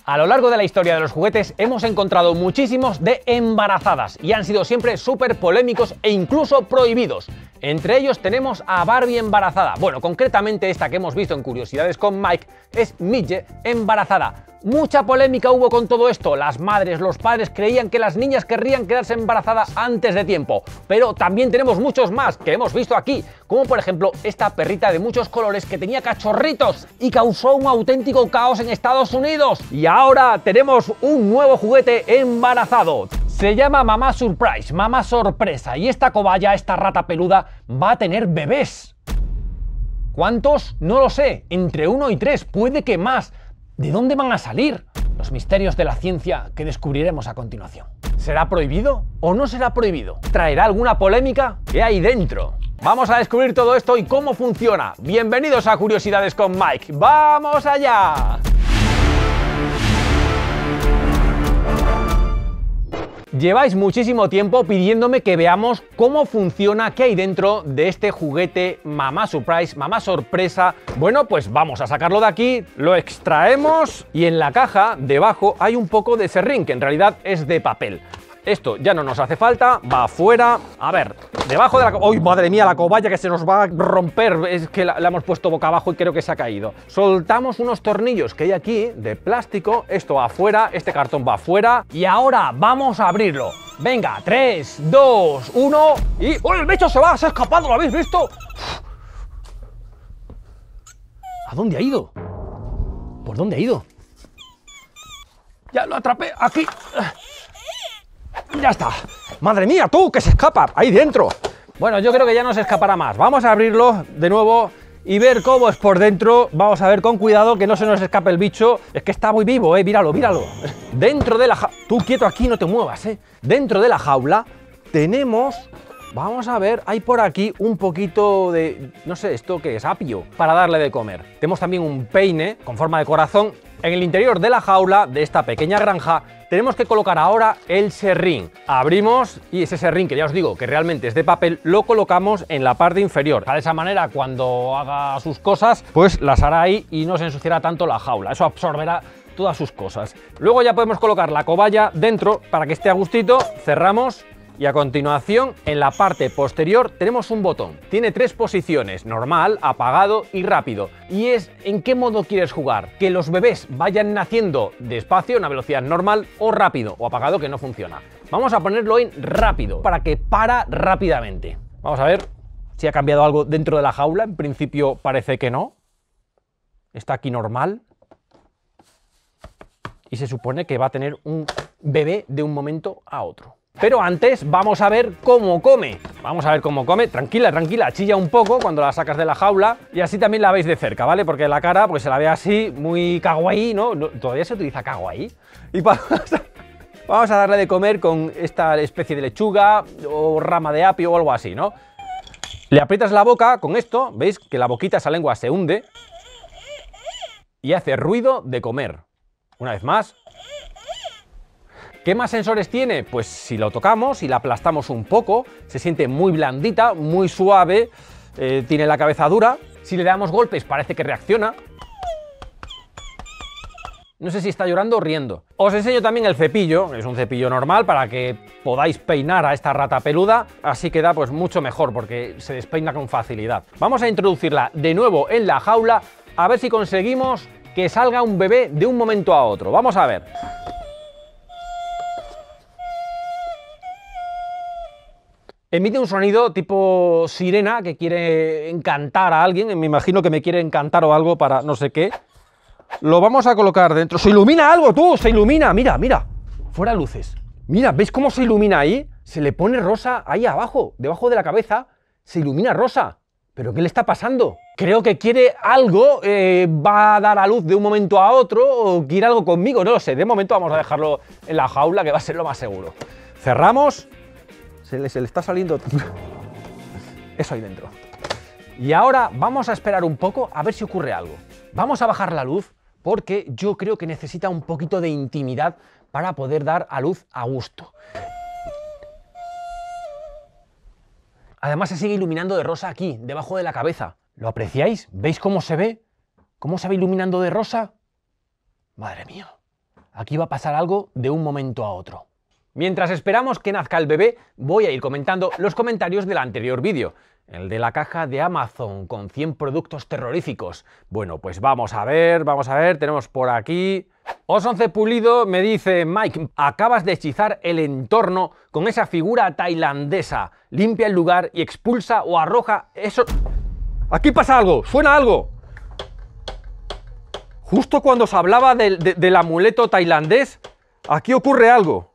A lo largo de la historia de los juguetes hemos encontrado muchísimos de embarazadas y han sido siempre súper polémicos e incluso prohibidos. Entre ellos tenemos a Barbie embarazada. Bueno, concretamente esta que hemos visto en Curiosidades con Mike es Midge embarazada. Mucha polémica hubo con todo esto. Las madres, los padres creían que las niñas querrían quedarse embarazadas antes de tiempo. Pero también tenemos muchos más que hemos visto aquí, como por ejemplo esta perrita de muchos colores que tenía cachorritos y causó un auténtico caos en Estados Unidos. Y ahora tenemos un nuevo juguete embarazado. Se llama Mamá Surprise, Mamá Sorpresa, y esta cobaya, esta rata peluda, va a tener bebés. ¿Cuántos? No lo sé, entre 1 y 3, puede que más. ¿De dónde van a salir? Los misterios de la ciencia que descubriremos a continuación. ¿Será prohibido o no será prohibido? ¿Traerá alguna polémica? ¿Qué hay dentro? Vamos a descubrir todo esto y cómo funciona. Bienvenidos a Curiosidades con Mike. ¡Vamos allá! Lleváis muchísimo tiempo pidiéndome que veamos cómo funciona, qué hay dentro de este juguete Mamá Surprise, Mamá Sorpresa. Bueno, pues vamos a sacarlo de aquí, lo extraemos y en la caja debajo hay un poco de serrín, que en realidad es de papel. Esto ya no nos hace falta, va afuera. A ver, debajo de la... ¡Uy, madre mía, la cobaya que se nos va a romper! Es que la hemos puesto boca abajo y creo que se ha caído. Soltamos unos tornillos que hay aquí de plástico. Esto va afuera, este cartón va afuera. Y ahora vamos a abrirlo. Venga, 3, 2, 1 y... ¡Oh, el bicho se va! ¡Se ha escapado! ¿Lo habéis visto? ¿A dónde ha ido? ¿Por dónde ha ido? Ya lo atrapé aquí. Ya está. Madre mía, tú, que se escapa ahí dentro. Bueno, yo creo que ya no se escapará más. Vamos a abrirlo de nuevo y ver cómo es por dentro. Vamos a ver con cuidado que no se nos escape el bicho. Es que está muy vivo, míralo, míralo. Dentro de la jaula... Tú quieto aquí, no te muevas, Dentro de la jaula tenemos... Vamos a ver, hay por aquí un poquito de... No sé, ¿esto qué es? Apio, para darle de comer. Tenemos también un peine con forma de corazón. En el interior de la jaula de esta pequeña granja tenemos que colocar ahora el serrín. Abrimos y ese serrín, que ya os digo que realmente es de papel, lo colocamos en la parte inferior. De esa manera, cuando haga sus cosas, pues las hará ahí y no se ensuciará tanto la jaula. Eso absorberá todas sus cosas. Luego ya podemos colocar la cobaya dentro para que esté a gustito. Cerramos. Y a continuación, en la parte posterior tenemos un botón. Tiene 3 posiciones, normal, apagado y rápido. Y es en qué modo quieres jugar. Que los bebés vayan naciendo despacio, a una velocidad normal, o rápido, o apagado, que no funciona. Vamos a ponerlo en rápido, para que para rápidamente. Vamos a ver si ha cambiado algo dentro de la jaula. En principio parece que no. Está aquí normal. Y se supone que va a tener un bebé de un momento a otro. Pero antes vamos a ver cómo come. Vamos a ver cómo come. Tranquila, tranquila, chilla un poco cuando la sacas de la jaula y así también la veis de cerca, ¿vale? Porque la cara pues se la ve así, muy kawaii, ¿no? ¿Todavía se utiliza kawaii? Y vamos a darle de comer con esta especie de lechuga o rama de apio o algo así, ¿no? Le aprietas la boca con esto, ¿veis? Que la boquita, esa lengua se hunde y hace ruido de comer. Una vez más. ¿Qué más sensores tiene? Pues si lo tocamos y la aplastamos un poco, se siente muy blandita, muy suave, tiene la cabeza dura. Si le damos golpes parece que reacciona. No sé si está llorando o riendo. Os enseño también el cepillo, es un cepillo normal para que podáis peinar a esta rata peluda, así queda pues mucho mejor porque se despeina con facilidad. Vamos a introducirla de nuevo en la jaula a ver si conseguimos que salga un bebé de un momento a otro. Vamos a ver. Emite un sonido tipo sirena que quiere encantar a alguien. Me imagino que me quiere encantar o algo para no sé qué. Lo vamos a colocar dentro. ¡Se ilumina algo, tú! ¡Se ilumina! Mira, mira. Fuera luces. Mira, ¿veis cómo se ilumina ahí? Se le pone rosa ahí abajo, debajo de la cabeza. Se ilumina rosa. ¿Pero qué le está pasando? Creo que quiere algo, va a dar a luz de un momento a otro o quiere algo conmigo, no lo sé. De momento vamos a dejarlo en la jaula, que va a ser lo más seguro. Cerramos. Se le está saliendo eso ahí dentro. Y ahora vamos a esperar un poco a ver si ocurre algo. Vamos a bajar la luz porque yo creo que necesita un poquito de intimidad para poder dar a luz a gusto. Además se sigue iluminando de rosa aquí, debajo de la cabeza. ¿Lo apreciáis? ¿Veis cómo se ve? ¿Cómo se va iluminando de rosa? Madre mía. aquí va a pasar algo de un momento a otro. Mientras esperamos que nazca el bebé, voy a ir comentando los comentarios del anterior vídeo, el de la caja de Amazon con 100 productos terroríficos. Bueno, pues vamos a ver, tenemos por aquí... Os11 Pulido me dice: Mike, acabas de hechizar el entorno con esa figura tailandesa. Limpia el lugar y expulsa o arroja eso... Aquí pasa algo, suena algo. Justo cuando os hablaba del amuleto tailandés, aquí ocurre algo.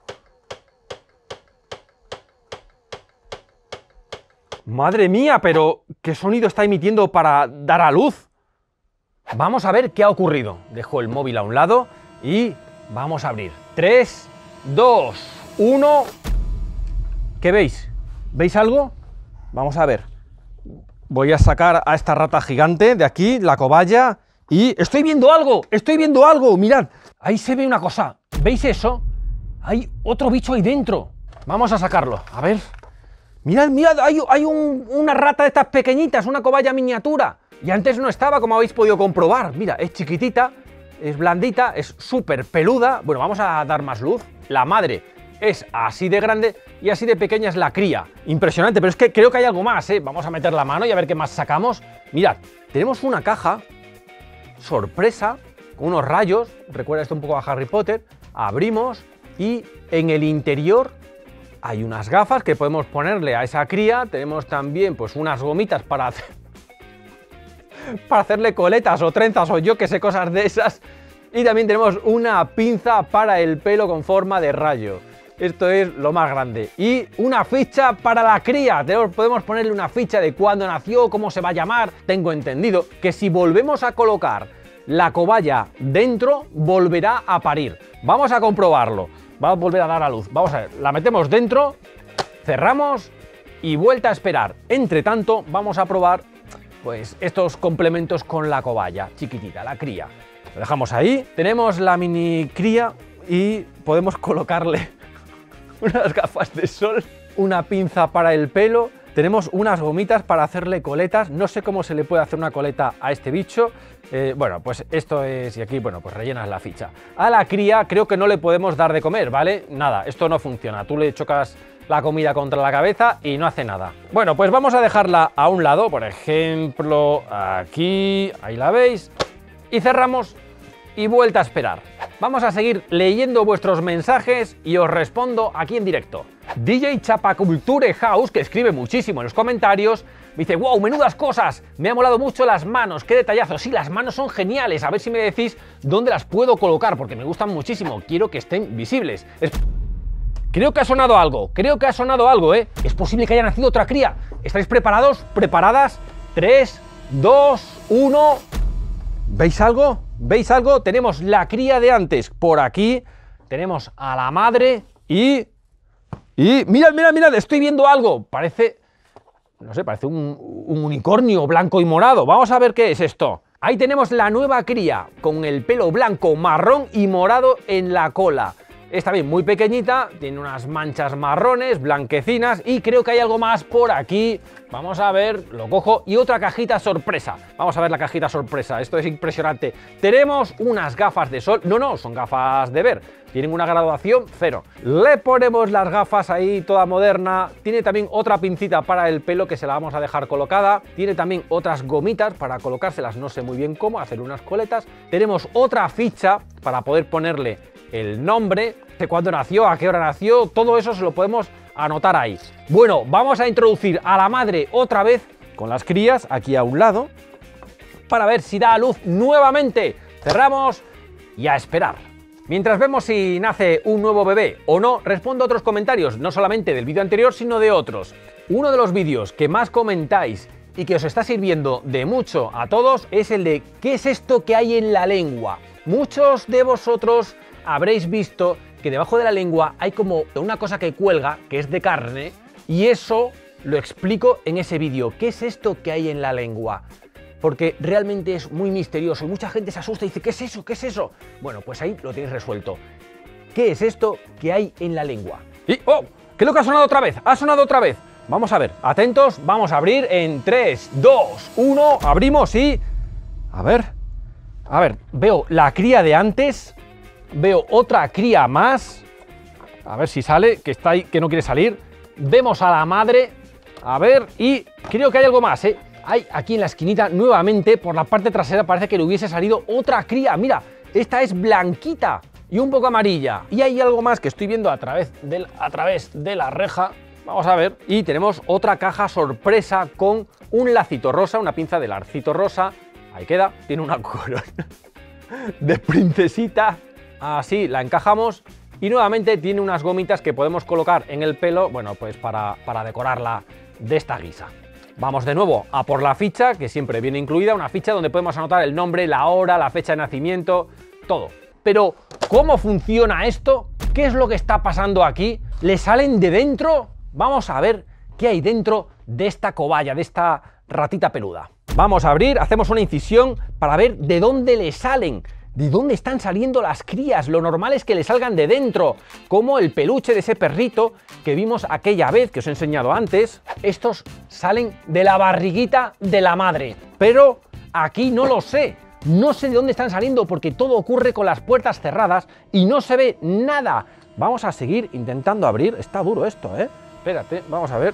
Madre mía, pero ¿qué sonido está emitiendo para dar a luz? Vamos a ver qué ha ocurrido. Dejo el móvil a un lado y vamos a abrir. 3, 2, 1... ¿Qué veis? ¿Veis algo? Vamos a ver. Voy a sacar a esta rata gigante de aquí, la cobaya, y estoy viendo algo, mirad. Ahí se ve una cosa, ¿veis eso? Hay otro bicho ahí dentro. Vamos a sacarlo, a ver. Mirad, hay una rata de estas pequeñitas, una cobaya miniatura. Y antes no estaba, como habéis podido comprobar. Mira, es chiquitita, es blandita, es súper peluda. Bueno, vamos a dar más luz. La madre es así de grande y así de pequeña es la cría. Impresionante, pero es que creo que hay algo más, ¿eh? Vamos a meter la mano y a ver qué más sacamos. Mirad, tenemos una caja sorpresa con unos rayos. Recuerda esto un poco a Harry Potter. Abrimos y en el interior hay unas gafas que podemos ponerle a esa cría. Tenemos también pues unas gomitas para hacerle coletas o trenzas o yo que sé, cosas de esas. Y también tenemos una pinza para el pelo con forma de rayo. Esto es lo más grande. Y una ficha para la cría. Podemos ponerle una ficha de cuándo nació, cómo se va a llamar. Tengo entendido que si volvemos a colocar la cobaya dentro, volverá a parir. Vamos a comprobarlo. Va a volver a dar a luz. Vamos a ver, la metemos dentro, cerramos y vuelta a esperar. Entre tanto, vamos a probar pues estos complementos con la cobaya chiquitita, la cría. Lo dejamos ahí. Tenemos la mini cría y podemos colocarle unas gafas de sol, una pinza para el pelo. Tenemos unas gomitas para hacerle coletas. No sé cómo se le puede hacer una coleta a este bicho. Bueno, pues esto es... Y aquí, bueno, pues rellenas la ficha. A la cría creo que no le podemos dar de comer, ¿vale? Nada, esto no funciona. Tú le chocas la comida contra la cabeza y no hace nada. Bueno, pues vamos a dejarla a un lado. Por ejemplo, aquí... Ahí la veis. Y cerramos y vuelta a esperar. Vamos a seguir leyendo vuestros mensajes y os respondo aquí en directo. DJ Chapaculture House, que escribe muchísimo en los comentarios, me dice: wow, menudas cosas, me ha molado mucho las manos, qué detallazo. Sí, las manos son geniales, a ver si me decís dónde las puedo colocar, porque me gustan muchísimo, quiero que estén visibles. Creo que ha sonado algo, ¿eh? Es posible que haya nacido otra cría. ¿Estáis preparados? ¿Preparadas? 3, 2, 1... ¿Veis algo? ¿Veis algo? Tenemos la cría de antes por aquí, tenemos a la madre y mirad, estoy viendo algo. Parece, no sé, parece un unicornio blanco y morado. Vamos a ver qué es esto. Ahí tenemos la nueva cría con el pelo blanco, marrón y morado en la cola. Está bien, muy pequeñita, tiene unas manchas marrones, blanquecinas y creo que hay algo más por aquí. Vamos a ver, lo cojo y otra cajita sorpresa. Vamos a ver la cajita sorpresa, esto es impresionante. Tenemos unas gafas de sol, no, son gafas de ver, tienen una graduación 0. Le ponemos las gafas ahí, toda moderna. Tiene también otra pincita para el pelo que se la vamos a dejar colocada. Tiene también otras gomitas para colocárselas, no sé muy bien cómo, hacer unas coletas. Tenemos otra ficha para poder ponerle el nombre, de cuándo nació, a qué hora nació, todo eso se lo podemos anotar ahí. Bueno, vamos a introducir a la madre otra vez con las crías aquí a un lado para ver si da a luz nuevamente. Cerramos y a esperar. Mientras vemos si nace un nuevo bebé o no, respondo a otros comentarios, no solamente del vídeo anterior, sino de otros. Uno de los vídeos que más comentáis y que os está sirviendo de mucho a todos es el de ¿qué es esto que hay en la lengua? Muchos de vosotros habréis visto que debajo de la lengua hay como una cosa que cuelga, que es de carne, y eso lo explico en ese vídeo. ¿Qué es esto que hay en la lengua? Porque realmente es muy misterioso y mucha gente se asusta y dice: ¿qué es eso? ¿Qué es eso? Bueno, pues ahí lo tenéis resuelto. ¿Qué es esto que hay en la lengua? Y, ¡oh! ¿Qué es lo que ha sonado otra vez? ¡Ha sonado otra vez! Vamos a ver, atentos, vamos a abrir en 3, 2, 1, abrimos y... A ver, veo la cría de antes. veo otra cría más. A ver si sale, que está ahí, que no quiere salir. Vemos a la madre. A ver, y creo que hay algo más, ¿eh? Hay aquí en la esquinita, nuevamente, por la parte trasera, parece que le hubiese salido otra cría. Mira, esta es blanquita y un poco amarilla. Y hay algo más que estoy viendo a través de la reja. Vamos a ver. Y tenemos otra caja sorpresa con un lacito rosa, una pinza de lacito rosa. Ahí queda, tiene una corona de princesita. Así la encajamos. Y nuevamente tiene unas gomitas que podemos colocar en el pelo, bueno, pues para decorarla de esta guisa. Vamos de nuevo a por la ficha, que siempre viene incluida, una ficha donde podemos anotar el nombre, la hora, la fecha de nacimiento, todo. Pero, ¿cómo funciona esto? ¿Qué es lo que está pasando aquí? ¿Le salen de dentro? Vamos a ver qué hay dentro de esta cobaya, de esta ratita peluda. Vamos a abrir, hacemos una incisión para ver de dónde le salen. ¿De dónde están saliendo las crías? Lo normal es que le salgan de dentro, como el peluche de ese perrito que vimos aquella vez que os he enseñado antes. Estos salen de la barriguita de la madre, pero aquí no lo sé. No sé de dónde están saliendo porque todo ocurre con las puertas cerradas y no se ve nada. Vamos a seguir intentando abrir. Está duro esto, ¿eh? Espérate, vamos a ver.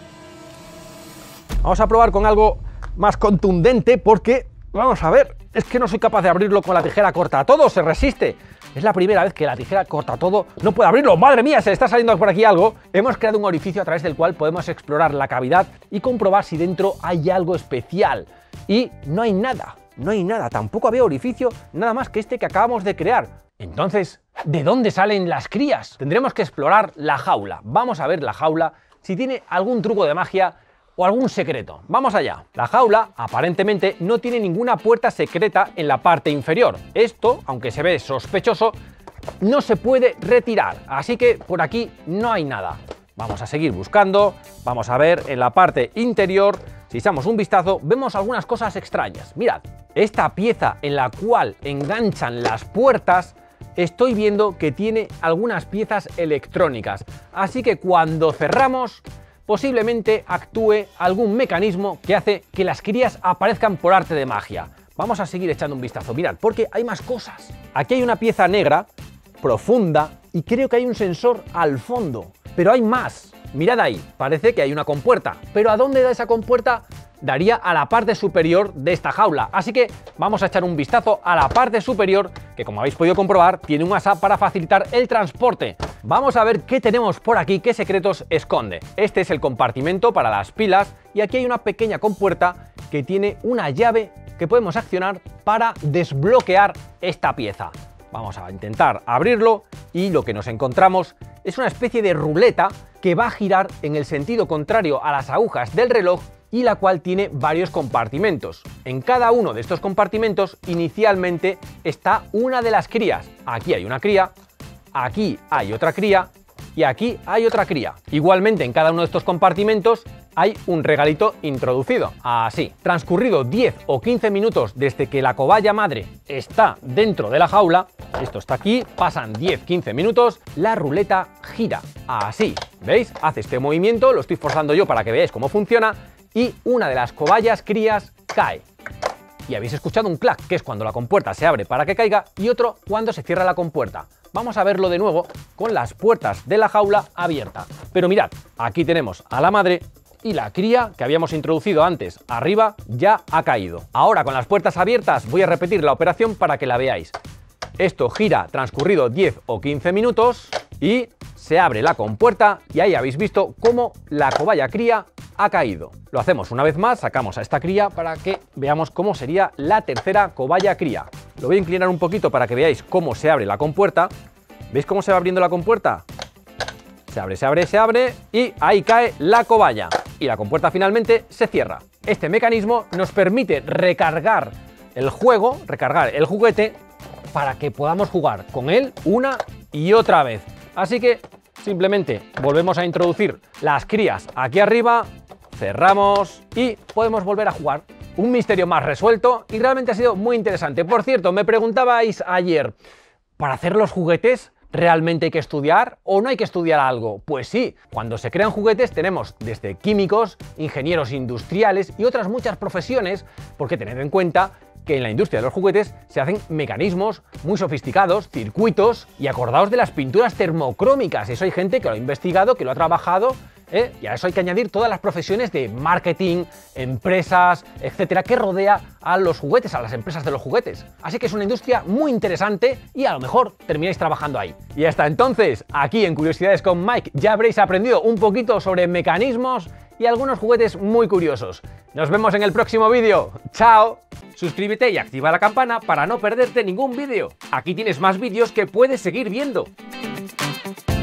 Vamos a probar con algo más contundente porque... Vamos a ver, es que no soy capaz de abrirlo con la tijera corta todo, se resiste. Es la primera vez que la tijera corta todo no puede abrirlo. ¡Madre mía! Se le está saliendo por aquí algo. Hemos creado un orificio a través del cual podemos explorar la cavidad y comprobar si dentro hay algo especial. Y no hay nada, no hay nada. Tampoco había orificio, nada más que este que acabamos de crear. Entonces, ¿de dónde salen las crías? Tendremos que explorar la jaula. Vamos a ver la jaula, si tiene algún truco de magia o algún secreto. Vamos allá. La jaula, aparentemente, no tiene ninguna puerta secreta en la parte inferior. Esto, aunque se ve sospechoso, no se puede retirar. Así que por aquí no hay nada. Vamos a seguir buscando. Vamos a ver en la parte interior. Si echamos un vistazo, vemos algunas cosas extrañas. Mirad, esta pieza en la cual enganchan las puertas, estoy viendo que tiene algunas piezas electrónicas. Así que cuando cerramos, posiblemente actúe algún mecanismo que hace que las crías aparezcan por arte de magia. Vamos a seguir echando un vistazo, mirad, porque hay más cosas. Aquí hay una pieza negra, profunda, y creo que hay un sensor al fondo. Pero hay más. Mirad ahí, parece que hay una compuerta. Pero ¿a dónde da esa compuerta? Daría a la parte superior de esta jaula. Así que vamos a echar un vistazo a la parte superior, que como habéis podido comprobar, tiene un asa para facilitar el transporte. Vamos a ver qué tenemos por aquí, qué secretos esconde. Este es el compartimento para las pilas y aquí hay una pequeña compuerta que tiene una llave que podemos accionar para desbloquear esta pieza. Vamos a intentar abrirlo y lo que nos encontramos es una especie de ruleta que va a girar en el sentido contrario a las agujas del reloj y la cual tiene varios compartimentos. En cada uno de estos compartimentos inicialmente está una de las crías. Aquí hay una cría, aquí hay otra cría y aquí hay otra cría. Igualmente en cada uno de estos compartimentos hay un regalito introducido, así. Transcurrido 10 o 15 minutos desde que la cobaya madre está dentro de la jaula, esto está aquí, pasan 10-15 minutos, la ruleta gira, así. ¿Veis? Hace este movimiento, lo estoy forzando yo para que veáis cómo funciona, y una de las cobayas crías cae. Y habéis escuchado un clac, que es cuando la compuerta se abre para que caiga, y otro cuando se cierra la compuerta. Vamos a verlo de nuevo con las puertas de la jaula abierta. Pero mirad, aquí tenemos a la madre y la cría que habíamos introducido antes arriba ya ha caído. Ahora con las puertas abiertas voy a repetir la operación para que la veáis. Esto gira transcurrido 10 o 15 minutos y se abre la compuerta y ahí habéis visto cómo la cobaya cría ha caído. Lo hacemos una vez más, sacamos a esta cría para que veamos cómo sería la tercera cobaya cría. Lo voy a inclinar un poquito para que veáis cómo se abre la compuerta. ¿Veis cómo se va abriendo la compuerta? Se abre, se abre, se abre y ahí cae la cobaya. Y la compuerta finalmente se cierra. Este mecanismo nos permite recargar el juego, recargar el juguete, para que podamos jugar con él una y otra vez. Así que simplemente volvemos a introducir las crías aquí arriba, cerramos y podemos volver a jugar. Un misterio más resuelto y realmente ha sido muy interesante. Por cierto, me preguntabais ayer, ¿para hacer los juguetes realmente hay que estudiar o no hay que estudiar algo? Pues sí, cuando se crean juguetes tenemos desde químicos, ingenieros industriales y otras muchas profesiones, porque tened en cuenta que en la industria de los juguetes se hacen mecanismos muy sofisticados, circuitos, y acordaos de las pinturas termocrómicas. Eso hay gente que lo ha investigado, que lo ha trabajado, y a eso hay que añadir todas las profesiones de marketing, empresas, etcétera, que rodea a los juguetes, a las empresas de los juguetes. Así que es una industria muy interesante y a lo mejor termináis trabajando ahí. Y hasta entonces, aquí en Curiosidades con Mike ya habréis aprendido un poquito sobre mecanismos y algunos juguetes muy curiosos. Nos vemos en el próximo vídeo. ¡Chao! Suscríbete y activa la campana para no perderte ningún vídeo. Aquí tienes más vídeos que puedes seguir viendo.